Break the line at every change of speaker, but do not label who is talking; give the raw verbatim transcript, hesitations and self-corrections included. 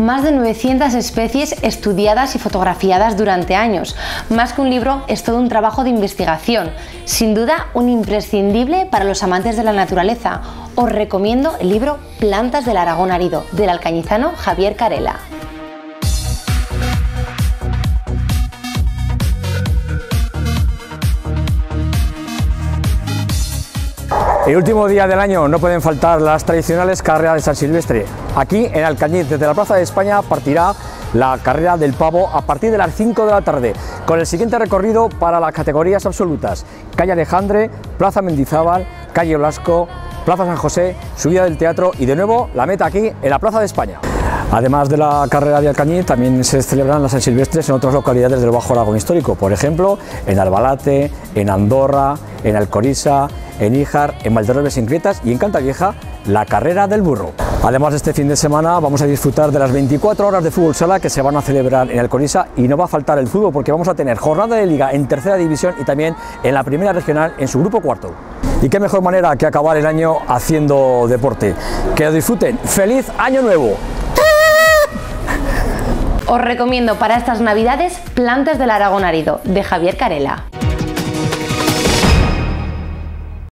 Más de novecientas especies estudiadas y fotografiadas durante años. Más que un libro, es todo un trabajo de investigación. Sin duda, un imprescindible para los amantes de la naturaleza. Os recomiendo el libro Plantas del Aragón árido, del alcañizano Javier Carela.
El último día del año no pueden faltar las tradicionales carreras de San Silvestre. Aquí en Alcañiz, desde la Plaza de España, partirá la carrera del pavo a partir de las cinco de la tarde, con el siguiente recorrido para las categorías absolutas: calle Alejandre, Plaza Mendizábal, calle Blasco, Plaza San José, subida del teatro y de nuevo la meta aquí en la Plaza de España. Además de la carrera de Alcañiz, también se celebran las San Silvestres en otras localidades del Bajo Aragón histórico, por ejemplo en Albalate, en Andorra, en Alcoriza, en Híjar, en Valderrobes en Crietas y en Cantavieja la carrera del burro. Además de este fin de semana vamos a disfrutar de las veinticuatro horas de fútbol sala que se van a celebrar en Alcoriza, y no va a faltar el fútbol porque vamos a tener jornada de liga en tercera división y también en la primera regional en su grupo cuarto. Y qué mejor manera que acabar el año haciendo deporte. Que lo disfruten. ¡Feliz Año Nuevo!
Os recomiendo para estas navidades Plantas del Aragón árido, de Javier Carela.